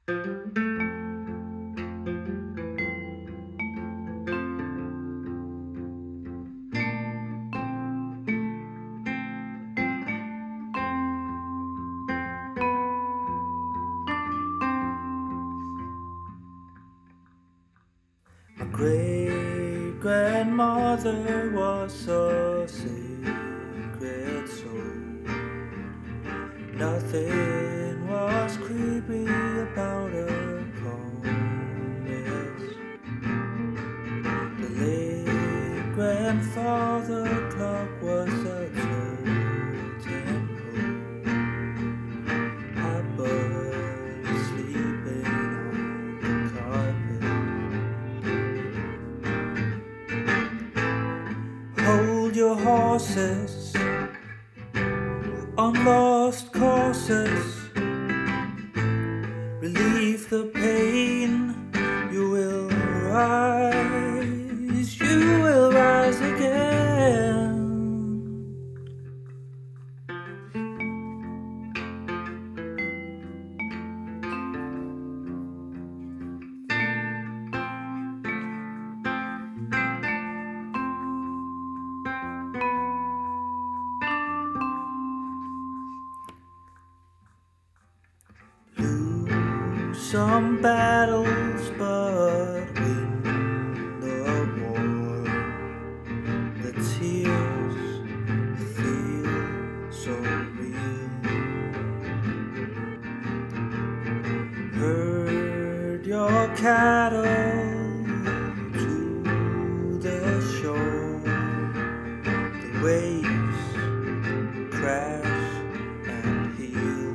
My great-grandmother was a secret soul. Nothing was creepy about her calmness. The late grandfather clock was a totem happily sleeping on the carpet. Hold your horses on lost courses, relieve the pain. You will rise again. Some battles, but win the war. The tears feel so real. Herd your cattle to the shore. The waves crash and heal.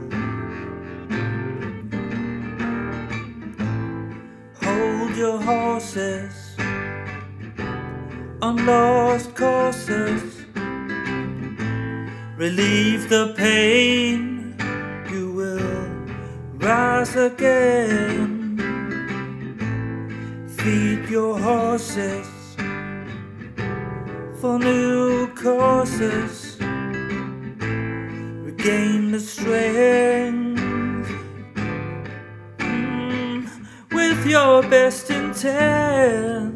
Hold your horses on lost courses, relieve the pain. You will rise again. Feed your horses for new courses, regain the strength with your best intent.